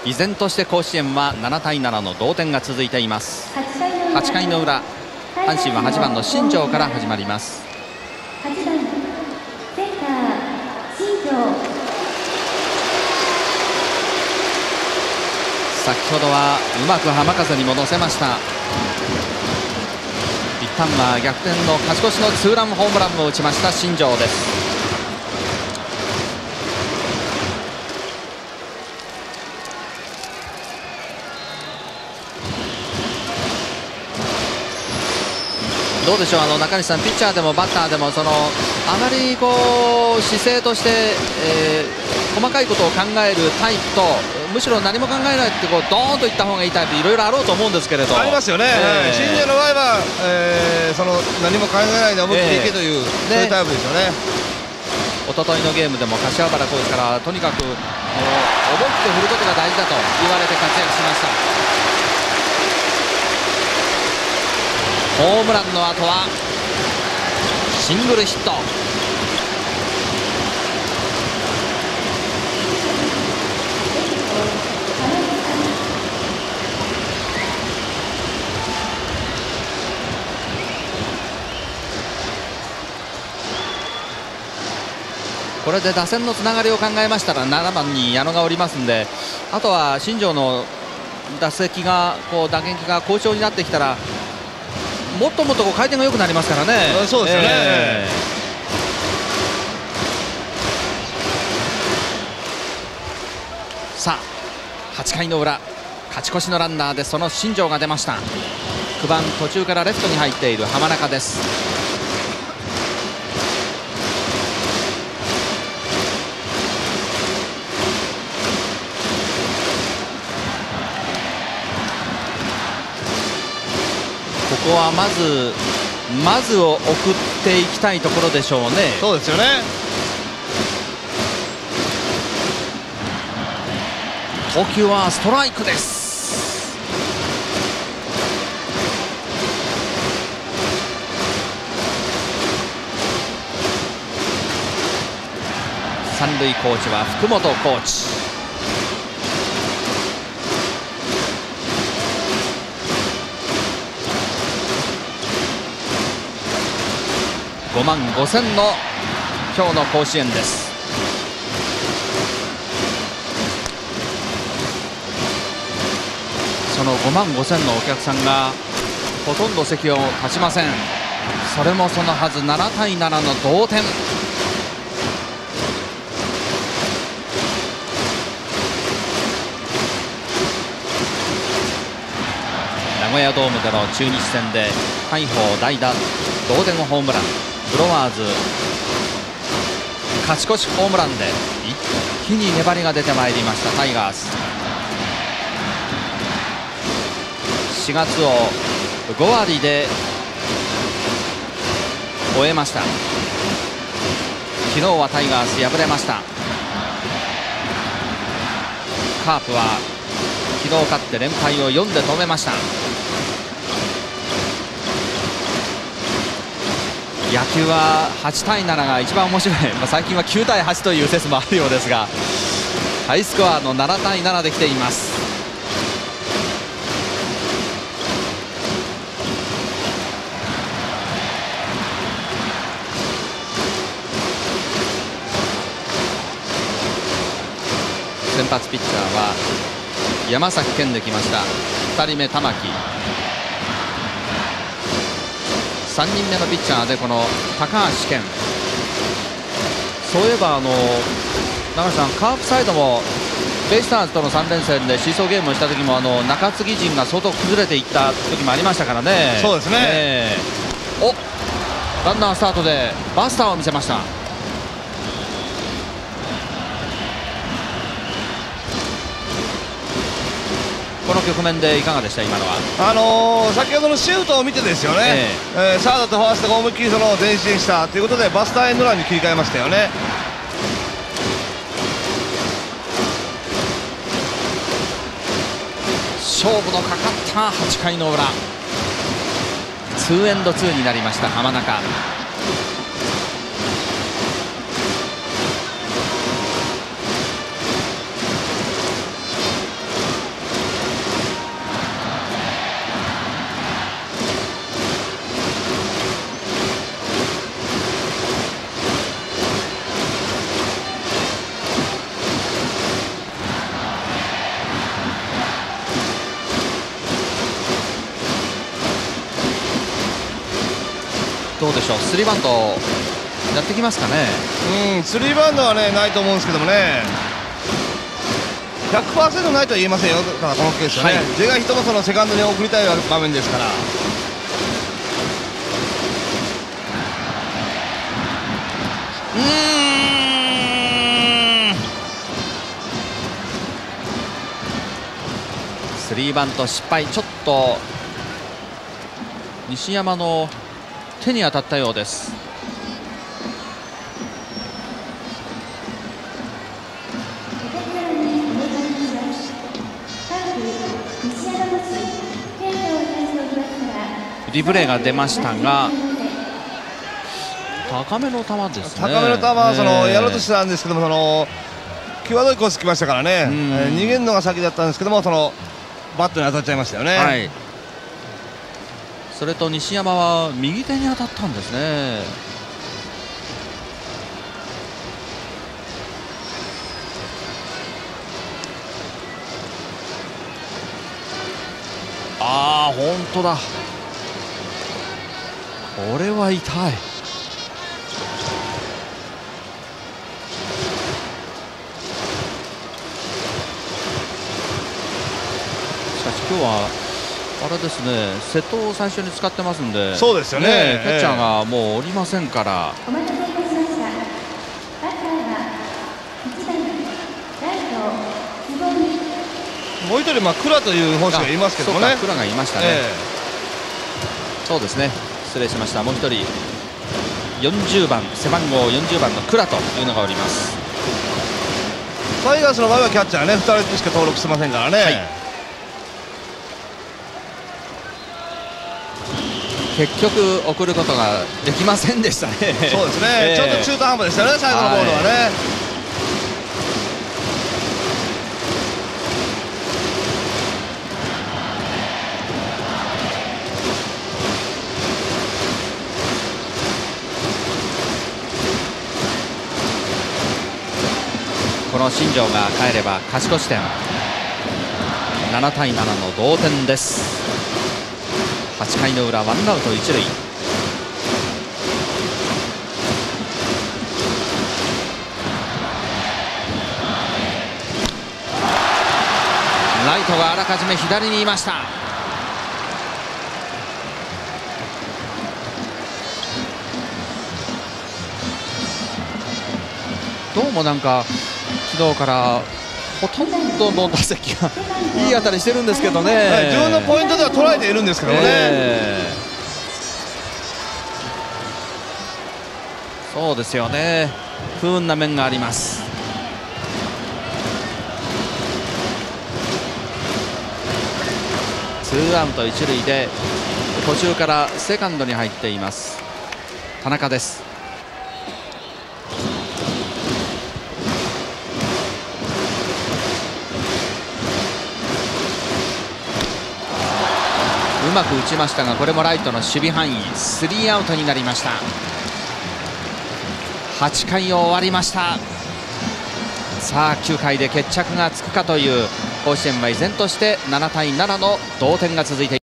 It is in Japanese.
依然として甲子園は7対7の同点が続いています。8回の裏、阪神は8番の新庄から始まります。 8番センター新庄。 先ほどはうまく浜風にも乗せました。一旦は逆転の勝ち越しのツーランホームランを打ちました新庄です。どうでしょう、中西さん、ピッチャーでもバッターでもあまり姿勢として、細かいことを考えるタイプと、むしろ何も考えないってドーンといった方がいいタイプ、いろいろあろうと思うんですけれど。 ありますよね。新庄の場合は、何も考えないで思い切っていけという、そういうタイプですよね。 一昨日のゲームでも柏原コーチからとにかく思い切って振ることが大事だと言われて活躍しました。ホームランの後はシングルヒット。これで打線のつながりを考えましたら7番に矢野がおりますんで、あとは新庄の打撃が好調になってきたらもっともっと回転が良くなりますからね。 そうですよね。 さあ8回の裏、勝ち越しのランナーでその新庄が出ました。9番途中からレフトに入っている浜中です。ここはまずを送っていきたいところでしょうね。 そうですよね。 投球はストライクです。三塁コーチは福本コーチ。5万5000の今日の甲子園です。その5万5000のお客さんがほとんど席を立ちません。それもそのはず、7対7の同点。名古屋ドームでの中日戦で大鵬代打同点ホームラン、ブロワーズ勝ち越しホームランで一気に粘りが出てまいりましたタイガース。4月を5割で終えました。昨日はタイガース敗れました。カープは昨日勝って連敗を4で止めました。野球は8対7が一番面白い、最近は9対8という説もあるようですが、ハイスコアの7対7できています。先発ピッチャーは山崎健できました。2人目玉木、3人目のピッチャーでこの高橋健。そういえば長瀬さん、カープサイドもベイスターズとの3連戦でシーソーゲームをした時も中継ぎ陣が相当崩れていった時もありましたからね。 そうですね、 おランナースタートでバスターを見せました。この局面でいかがでした、今のは。 先ほどのシュートを見てですよね、サードとファーストが思いっきり前進したということでバスターエンドランに切り替えましたよね。 勝負のかかった8回の裏、2エンド2になりました浜中。 でしょう、スリーバントやってきますかね。 スリーバントはねないと思うんですけどもね、100% ないとは言えませんよ。ただこのケースはね、是が非ともそのセカンドに送りたい場面ですから。 スリーバント失敗、ちょっと西山の手に当たったようです。リプレイが出ましたが、高めの球ですね。 高めの球はやろうとしてたんですけども、際どいコース来ましたからね、逃げるのが先だったんですけども、バットに当たっちゃいましたよね。 はい、それと西山は右手に当たったんですね。ああ、本当だ、これは痛い。しかし今日はあれですね、瀬戸を最初に使ってますんで、 そうですよね、 キャッチャーがもうおりませんから。 もう一人、倉という選手がいますけどもね。 倉がいましたね、そうですね、失礼しました。もう一人40番、背番号40番の倉というのがおります。 タイガースの場合はキャッチャーね、2人しか登録してませんからね、はい、 結局送ることができませんでしたね。 そうですね、ちょっと中途半端でしたね、最後のボールはね。 この新庄が帰れば勝ち越し点、7対7の同点です。8回の裏、ワンアウト一塁。ライトがあらかじめ左にいました。どうもなんか昨日からほとんどの打席がいい当たりしてるんですけどね、 はい、自分のポイントでは捉えているんですけどね、 そうですよね、不運な面があります。ツーアウト一塁で途中からセカンドに入っています田中です。うまく打ちましたが、これもライトの守備範囲、スリーアウトになりました。8回を終わりました。さあ9回で決着がつくかという、甲子園は依然として7対7の同点が続いています。